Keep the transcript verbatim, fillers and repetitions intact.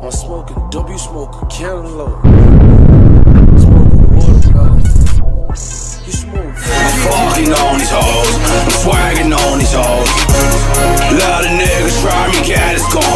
I'm smoking dope, you smoking cantaloupe. Smoking watermelon. You smoke. I'm fucking on these hoes, I'm swagging on these hoes. Lot of niggas try me, cat is gone.